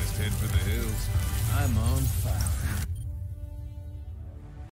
Just head for the hills. I'm on fire.